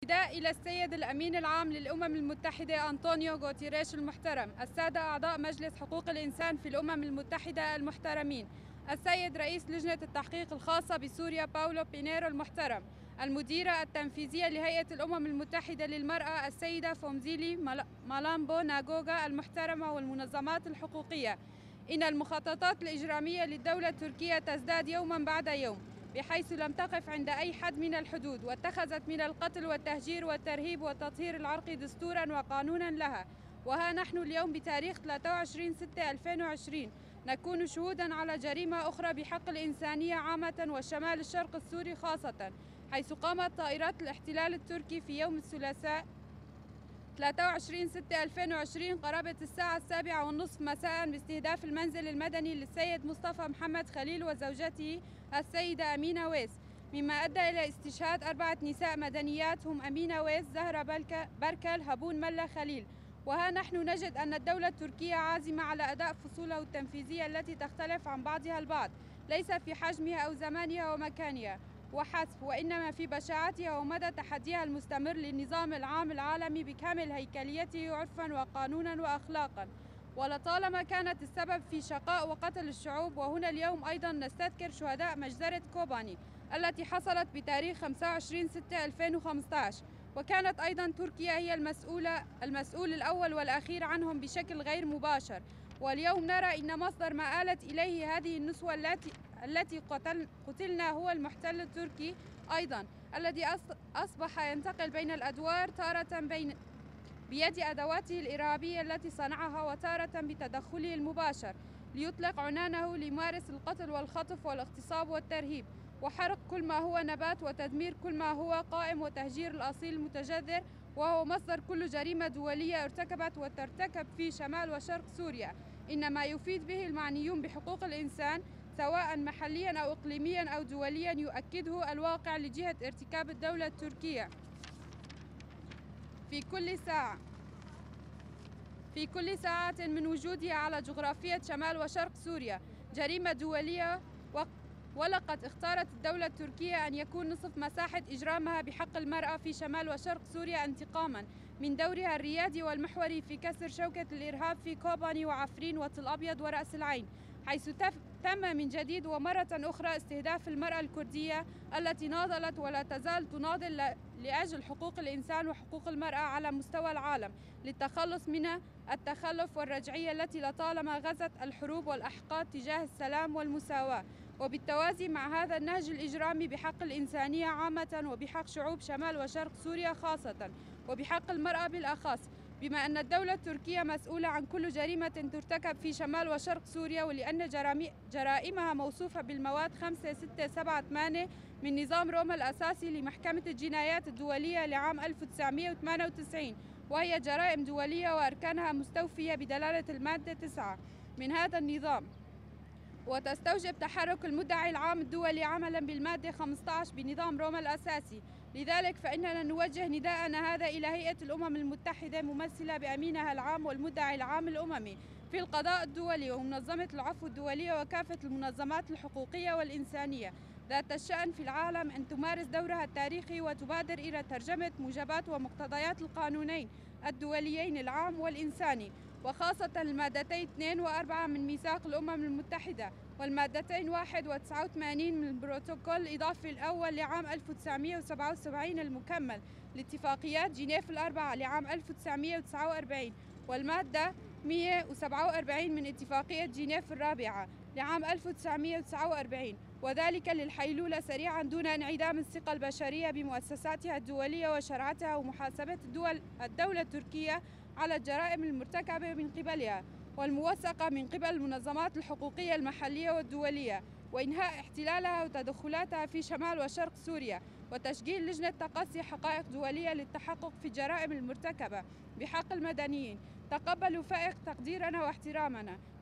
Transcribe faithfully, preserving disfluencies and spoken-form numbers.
نداء إلى السيد الأمين العام للأمم المتحدة أنطونيو غوتيريش المحترم، السادة أعضاء مجلس حقوق الإنسان في الأمم المتحدة المحترمين، السيد رئيس لجنة التحقيق الخاصة بسوريا باولو بينيرو المحترم، المديرة التنفيذية لهيئة الأمم المتحدة للمرأة السيدة فومزيلي مالامبو ناغوغا المحترمة، والمنظمات الحقوقية. إن المخططات الإجرامية للدولة التركية تزداد يوما بعد يوم، بحيث لم تقف عند أي حد من الحدود، واتخذت من القتل والتهجير والترهيب والتطهير العرقي دستورا وقانونا لها. وها نحن اليوم بتاريخ ثلاثة وعشرين ستة ألفين وعشرين نكون شهودا على جريمة أخرى بحق الإنسانية عامة وشمال الشرق السوري خاصة، حيث قامت طائرات الاحتلال التركي في يوم الثلاثاء ثلاثة وعشرين ستة ألفين وعشرين قرابة الساعة السابعة والنصف مساء باستهداف المنزل المدني للسيد مصطفى محمد خليل وزوجته السيدة أمينة ويس، مما أدى إلى استشهاد أربعة نساء مدنيات هم أمينة ويس، زهرة بركل، هبون ملا خليل. وها نحن نجد أن الدولة التركية عازمة على أداء فصوله التنفيذية التي تختلف عن بعضها البعض، ليس في حجمها أو زمانها ومكانها وحسب، وإنما في بشاعتها ومدى تحديها المستمر للنظام العام العالمي بكامل هيكليته عرفا وقانونا وأخلاقا، ولطالما كانت السبب في شقاء وقتل الشعوب. وهنا اليوم أيضا نستذكر شهداء مجزرة كوباني التي حصلت بتاريخ خمسة وعشرين ستة ألفين وخمسة عشر، وكانت أيضا تركيا هي المسؤولة المسؤول الأول والأخير عنهم بشكل غير مباشر. واليوم نرى أن مصدر ما آلت إليه هذه النسوة التي التي قتل قتلنا هو المحتل التركي أيضا، الذي أصبح ينتقل بين الأدوار، تارة بين بيد أدواته الإرهابية التي صنعها، وتارة بتدخله المباشر ليطلق عنانه ليمارس القتل والخطف والاغتصاب والترهيب وحرق كل ما هو نبات وتدمير كل ما هو قائم وتهجير الأصيل المتجذر، وهو مصدر كل جريمة دولية ارتكبت وترتكب في شمال وشرق سوريا. إن ما يفيد به المعنيون بحقوق الإنسان سواء محليا أو إقليميا أو دوليا يؤكده الواقع لجهة ارتكاب الدولة التركية في كل ساعة في كل ساعة من وجودها على جغرافية شمال وشرق سوريا جريمة دولية. ولقد اختارت الدولة التركية أن يكون نصف مساحة إجرامها بحق المرأة في شمال وشرق سوريا انتقاما من دورها الريادي والمحوري في كسر شوكة الإرهاب في كوباني وعفرين وتل أبيض ورأس العين، حيث تم من جديد ومرة أخرى استهداف المرأة الكردية التي ناضلت ولا تزال تناضل لأجل حقوق الإنسان وحقوق المرأة على مستوى العالم، للتخلص من التخلف والرجعية التي لطالما غزت الحروب والأحقاد تجاه السلام والمساواة. وبالتوازي مع هذا النهج الإجرامي بحق الإنسانية عامة وبحق شعوب شمال وشرق سوريا خاصة وبحق المرأة بالأخص، بما أن الدولة التركية مسؤولة عن كل جريمة ترتكب في شمال وشرق سوريا، ولأن جرائمها موصوفة بالمواد خمسة ستة سبعة ثمانية من نظام روما الأساسي لمحكمة الجنايات الدولية لعام ألف وتسعمائة وثمانية وتسعين، وهي جرائم دولية وأركانها مستوفية بدلالة المادة تسعة من هذا النظام، وتستوجب تحرك المدعي العام الدولي عملا بالمادة خمسة عشر بنظام روما الأساسي. لذلك فإننا نوجه نداءنا هذا إلى هيئة الأمم المتحدة ممثلة بأمينها العام والمدعي العام الأممي في القضاء الدولي ومنظمة العفو الدولية وكافة المنظمات الحقوقية والإنسانية ذات الشأن في العالم أن تمارس دورها التاريخي وتبادر إلى ترجمة موجبات ومقتضيات القانونين الدوليين العام والإنساني، وخاصة المادتين اثنين وأربعة من ميثاق الأمم المتحدة والمادتين واحد وتسعة وثمانين من البروتوكول الإضافي الأول لعام ألف وتسعمائة وسبعة وسبعين المكمل لاتفاقيات جنيف الأربعة لعام ألف وتسعمائة وتسعة وأربعين، والمادة مئة وسبعة وأربعين من اتفاقية جنيف الرابعة لعام ألف وتسعمائة وتسعة وأربعين، وذلك للحيلولة سريعا دون انعدام الثقة البشرية بمؤسساتها الدولية وشرعتها ومحاسبة الدول الدولة التركية على الجرائم المرتكبة من قبلها والموثقة من قبل المنظمات الحقوقية المحلية والدولية، وإنهاء احتلالها وتدخلاتها في شمال وشرق سوريا، وتشكيل لجنة تقصي حقائق دولية للتحقق في الجرائم المرتكبة بحق المدنيين. تقبلوا فائق تقديرنا واحترامنا.